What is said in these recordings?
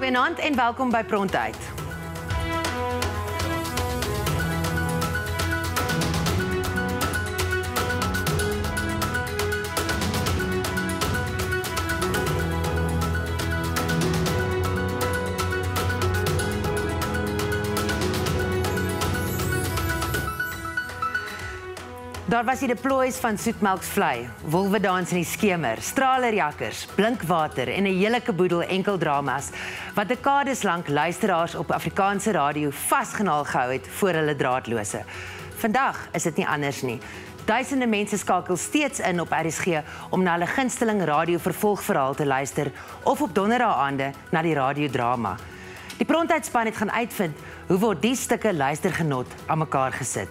Goeienaand en welkom by Prontuit. Daar was die deploys van Soetmelksvlei, Wolwedans in die skemer, Stralerjakkers, Blinkwater en 'n hele kaboedel enkeldramas wat dekades lank luisteraars op Afrikaanse radio vasgenaal gehou het voor hulle draadlose. Vandag is dit nie anders nie. Duisende mense skakel steeds in op RSG om na hulle gunsteling radio vervolgverhaal te luister of op donderdaagaande na die radiodrama. Die Prontuitspan het gaan uitvind hoe word die stukke luistergenot aan mekaar gesit.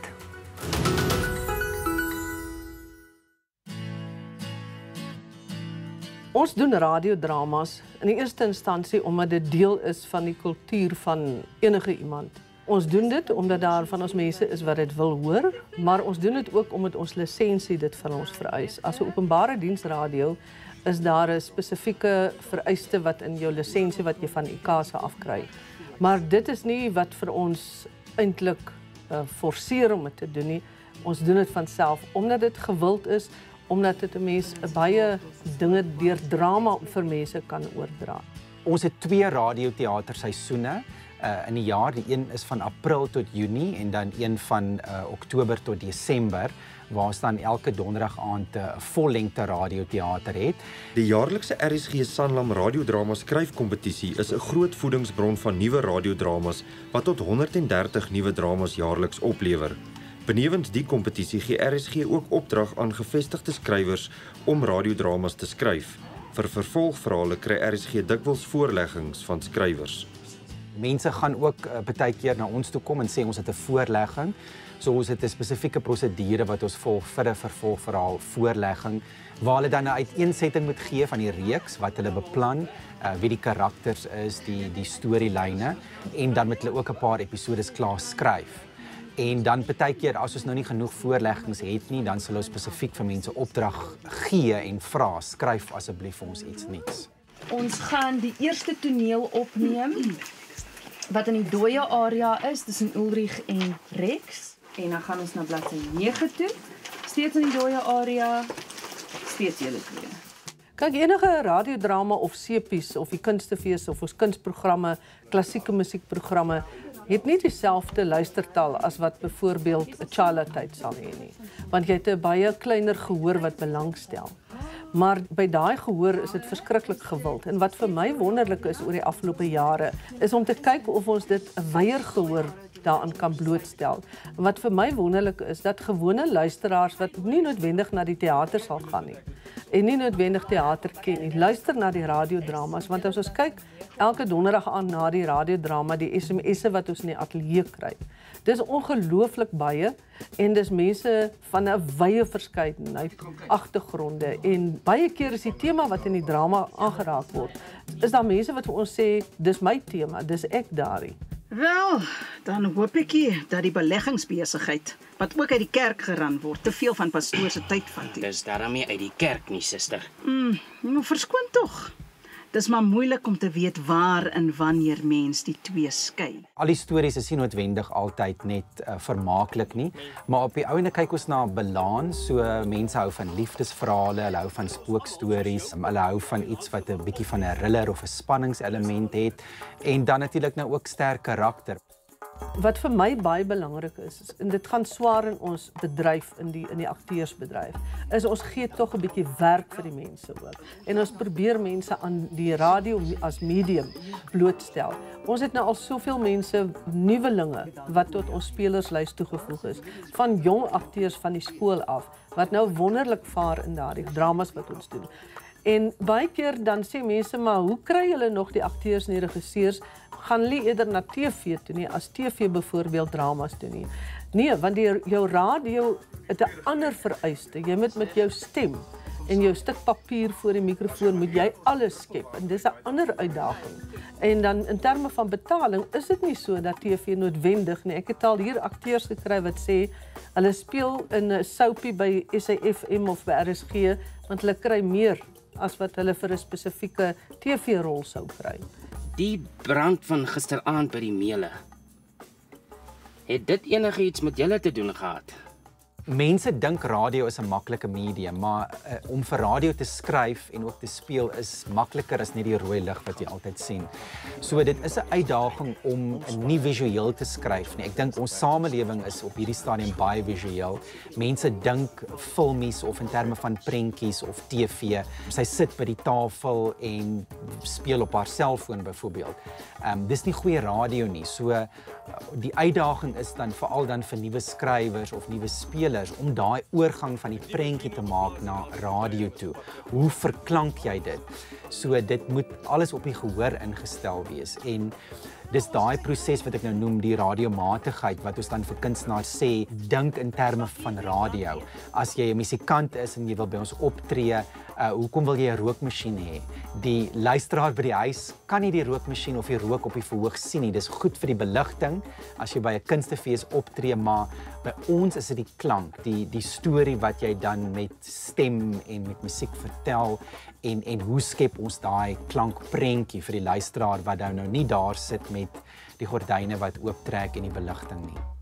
Ons doen radiodramas in die eerste instansie omdat dit deel is van die kultuur van enige iemand. Ons doen dit omdat daar van ons mense is wat dit wil hoor, maar ons doen dit ook omdat ons lisensie dit van ons vereis. As 'n openbare diensradio is daar 'n spesifieke vereiste wat in jou lisensie wat jy van ICASA afkry. Maar dit is nie wat vir ons eintlik forceer om dit te doen nie. Ons doen dit van self omdat dit gewild is, omdat dit 'n mens baie dinge deur drama vir mense kan oordra. Ons het 2 radioteaterseisoene in die jaar. Die een is van April tot Junie en dan een van Oktober tot Desember, waar ons dan elke donderdag aand 'n vollengte radioteater het. Die jaarlikse RSG Sanlam radiodrama skryfkompetisie is 'n groot voedingsbron van nuwe radiodramas wat tot 130 nuwe dramas jaarliks oplewer. Benewens die kompetisie gee RSG ook opdrag aan gevestigde skrywers om radiodramas te skryf. Vir vervolgverhale kry RSG dikwels voorleggings van skrywers. Mense gaan ook baie keer na ons toe kom en sê ons het 'n voorlegging. So ons het 'n spesifieke prosedure wat ons volg vir 'n vervolgverhaal voorlegging, waar hulle dan 'n uiteensetting moet gee van die reeks wat hulle beplan, wie die karakters is, die storielyne, en dan moet hulle ook 'n paar episodes klaar skryf. En dan baie keer as ons nou nie genoeg voorleggings het nie, dan sal ons spesifiek vir mense opdrag gee en vra, skryf asseblief vir ons iets nuuts. Ons gaan die eerste toneel opneem wat in die dooie area is tussen Ulrich en Rex, en dan gaan ons na bladsy 9 toe, steeds in die dooie area, steeds julle twee. Kyk, enige radiodrama of sepies of die kunstefees of ons kunstprogramme, klassieke musiekprogramme het nie dieselfde luistertal as wat byvoorbeeld 'n Chala-tyd sal hê nie, want jy het 'n baie kleiner gehoor wat belangstel. Maar by daai gehoor is dit verskriklik gewild. En wat vir my wonderlik is oor die afgelope jare, is om te kyk of ons dit 'n wyeer gehoor daaraan kan blootstel. En wat vir my wonderlik is, dat gewone luisteraars wat nie noodwendig na die teater sal gaan nie, en nie noodwendig teater ken nie, luister na die radiodramas, want as ons kyk elke donderdag aan na die radiodrama, die SMS'e wat ons in die ateljee kry, dis ongelooflik baie, en dis mense van 'n wye verskeidenheid agtergronde, en baie keer is die tema wat in die drama aangeraak word, is daar mense wat vir ons sê, dis my tema, dis ek daarin. Wel, dan hoop ek dat die beleggingsbesigheid, wat ook uit die kerk geran word, te veel van pastoor se tyd vat. Dis daarmee uit die kerk nie, suster. Nou verskoon tog. Dis maar moeilik om te weet waar en wanneer mens die twee skei. Al die stories is nie noodwendig altyd net vermaaklik nie, maar op die ouene kyk ons na balans. So mense hou van liefdesverhale, hulle hou van spookstories, hulle hou van iets wat 'n bietjie van 'n thriller of 'n spanningselement het, en dan natuurlik nou ook sterk karakter. Wat vir my baie belangrik is, en dit gaan swaar in ons bedryf, in die akteursbedryf, is ons gee tog 'n bietjie werk vir die mense ook. En ons probeer mense aan die radio as medium blootstel. Ons het nou al soveel mense, nuwelinge, wat tot ons spelerslys toegevoeg is, van jong akteurs van die skool af, wat nou wonderlik vaar in daardie dramas wat ons doen. En baie keer dan sê mense, maar hoe kry julle nog die akteurs en die regisseurs? Gaan hulle eerder na TV toe nie, as TV byvoorbeeld dramas doen nie. Nee, want jou radio het 'n ander vereiste. Jy moet met jou stem en jou stuk papier voor die mikrofoon moet jy alles skep, en dis 'n ander uitdaging. En dan in terme van betaling is dit nie so dat TV noodwendig nie. Ek het al hier akteurs gekry wat sê hulle speel in 'n soapie by SAFM of by RSG, want hulle kry meer as wat hulle vir 'n spesifieke TV-rol sou kry. Die brand van gisteraand by die meule. Het dit enigiets met julle te doen gehad? Mense dink radio is 'n maklike medium, maar om vir radio te skryf en ook te speel is makliker as net die rooi lig wat jy altyd sien. So dit is 'n uitdaging om nie visueel te skryf nie. Ek dink ons samelewing is op hierdie stadium baie visueel. Mense dink filmies of in terme van prentjies of TV. Sy sit by die tafel en speel op haar selfoon byvoorbeeld. Dis nie goeie radio nie. So die uitdaging is dan veral dan vir nuwe skrywers of nuwe spelers om daai oorgang van die prentjie te maak na radio toe. Hoe verklank jy dit? So dit moet alles op die gehoor ingestel wees en dis daai proses wat ek nou noem die radiomatigheid wat ons dan vir kunstenaars sê, dink in terme van radio. As jy 'n musikant is en jy wil by ons optree, hoekom wil jy 'n rookmasjien hê? Die luisteraar by die huis kan nie die rookmasjien of die rook op die verhoog sien nie. Dis goed vir die beligting as jy by 'n kunstefees optree, maar by ons is dit die klank, die storie wat jy dan met stem en met musiek vertel en hoe skep ons daai klankprentjie vir die luisteraar wat nou nie daar sit met die gordyne wat ooptrek en die beligting nie.